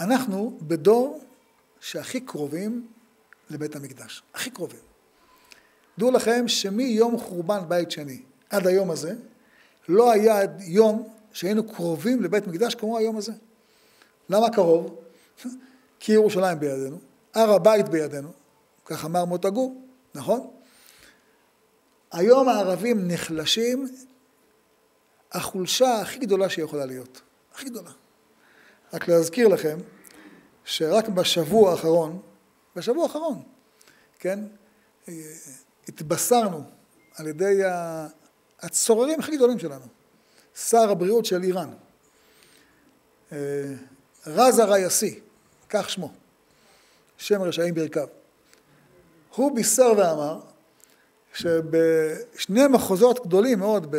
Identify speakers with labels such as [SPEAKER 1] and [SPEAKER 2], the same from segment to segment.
[SPEAKER 1] אנחנו בדור שהכי קרובים לבית המקדש, הכי קרובים. דעו לכם שמיום חורבן בית שני עד היום הזה, לא היה יום שהיינו קרובים לבית מקדש כמו היום הזה. למה קרוב? כי ירושלים בידינו, הר הבית בידינו, כך אמר מוטה גור, נכון? היום הערבים נחלשים, החולשה הכי גדולה שיכולה להיות, הכי גדולה. רק להזכיר לכם, שרק בשבוע האחרון, כן, התבשרנו על ידי הצוררים הכי גדולים שלנו, שר הבריאות של איראן, רזה רייסי, כך שמו, שם רשעים ברכיו. הוא בישר ואמר שבשני מחוזות גדולים מאוד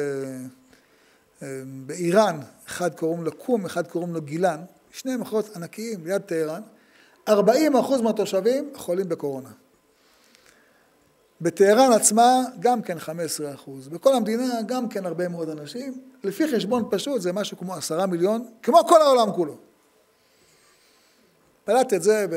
[SPEAKER 1] באיראן, אחד קוראים לו קום, אחד קוראים לו גילן, שני מחוזות ענקיים ליד טהרן, 40% מהתושבים חולים בקורונה. בטהרן עצמה גם כן 15%. בכל המדינה גם כן הרבה מאוד אנשים. לפי חשבון פשוט זה משהו כמו 10 מיליון, כמו כל העולם כולו. פלט את זה,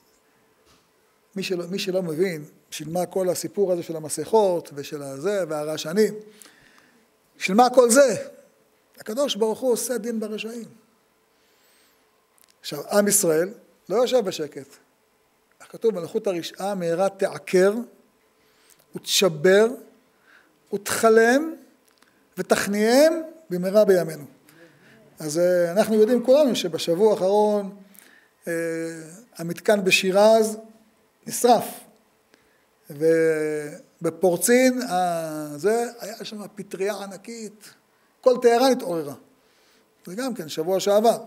[SPEAKER 1] מי שלא מבין, בשביל מה כל הסיפור הזה של המסכות ושל הזה והרעשנים, בשביל מה כל זה? הקדוש ברוך הוא עושה דין ברשעים. עכשיו, עם ישראל לא יושב בשקט. כתוב, מלכות הרשעה מהרה תעקר, ותשבר, ותחלם, ותכניעם במהרה בימינו. אז אנחנו יודעים כולנו שבשבוע האחרון המתקן בשירז נשרף. ובפורצין זה היה שם פטריה ענקית, כל טהרן התעוררה. זה גם כן שבוע שעבר.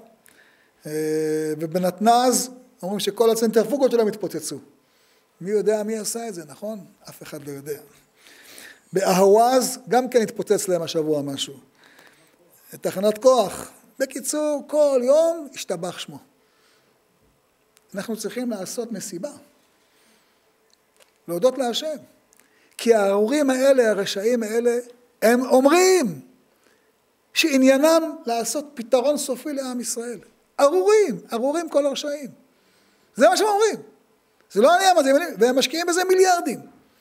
[SPEAKER 1] ובנתנז אומרים שכל הצנטריפוגות שלהם התפוצצו. מי יודע מי עשה את זה, נכון? אף אחד לא יודע. באהווז גם כן התפוצץ להם השבוע משהו. תחנת כוח. בקיצור, כל יום השתבח שמו. אנחנו צריכים לעשות מסיבה. להודות להשם. כי הארורים האלה, הרשעים האלה, הם אומרים שעניינם לעשות פתרון סופי לעם ישראל. ארורים כל הרשעים. זה מה שהם אומרים. זה לא עניין, והם משקיעים בזה מיליארדים.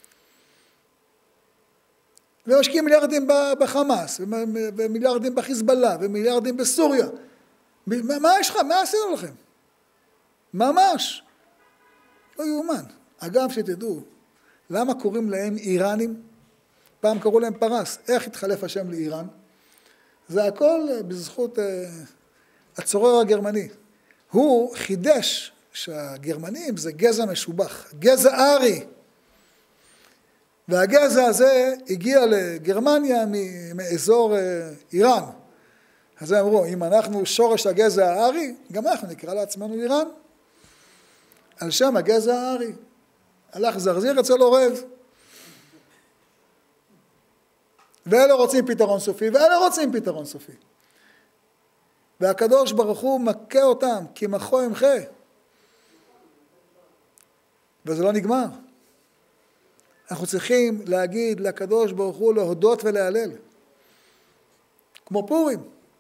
[SPEAKER 1] והם משקיעים מיליארדים בחמאס, ומיליארדים בחיזבאללה, ומיליארדים בסוריה. מה יש לך? מה עשינו לכם? ממש. לא יאומן. אגב, שתדעו, למה קוראים להם איראנים? פעם קראו להם פרס. איך התחלף השם לאיראן? זה הכל בזכות הצורר הגרמני. הוא חידש שהגרמנים זה גזע משובח, גזע ארי. והגזע הזה הגיע לגרמניה מאזור איראן. אז הם אמרו, אם אנחנו שורש הגזע הארי, גם אנחנו נקרא לעצמנו איראן. על שם הגזע הארי. הלך זרזיר אצל עורב. ואלה רוצים פתרון סופי, ואלה רוצים פתרון סופי. והקדוש ברוך הוא מכה אותם, כי מחו ימחה. וזה לא נגמר. אנחנו צריכים להגיד לקדוש ברוך הוא להודות ולהלל. כמו פורים.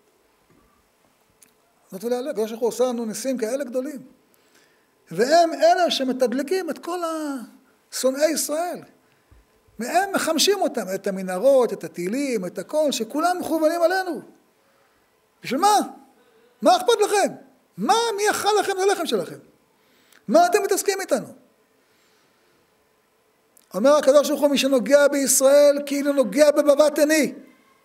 [SPEAKER 1] להודות ולהלל. הקדוש ברוך הוא עושה לנו ניסים כאלה גדולים. והם אלה שמתדלקים את כל שונאי ישראל. והם מחמשים אותם, את המנהרות, את הטילים, את הכל, שכולם מכוונים עלינו. בשביל מה? מה אכפת לכם? מי אכל לכם את הלחם שלכם? מה אתם מתעסקים איתנו? אומר הקדוש ברוך הוא, מי שנוגע בישראל כאילו נוגע בבבת עיני.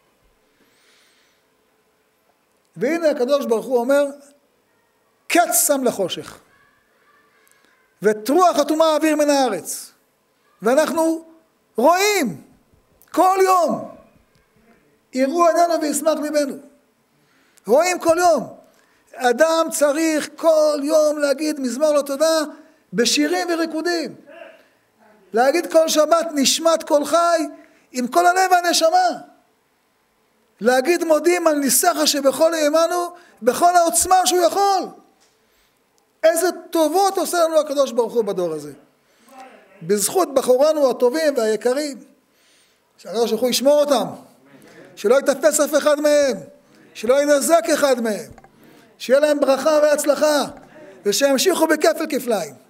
[SPEAKER 1] והנה הקדוש ברוך הוא אומר, קץ שם לחושך. ואת רוח אטומה האוויר מן הארץ. ואנחנו רואים כל יום, יראו עינינו וישמח ליבנו. רואים כל יום. אדם צריך כל יום להגיד מזמור לו תודה בשירים וריקודים. להגיד כל שבת נשמת כל חי עם כל הלב והנשמה. להגיד מודים על ניסחה שבכל ימנו, בכל העוצמה שהוא יכול. איזה טובות עושה לנו הקדוש ברוך הוא בדור הזה. בזכות בחורנו הטובים והיקרים. שהקדוש ברוך הוא ישמור אותם. שלא יתפס אף אחד מהם. שלא ינזק אחד מהם. שיהיה להם ברכה והצלחה. ושימשיכו בכפל כפליים.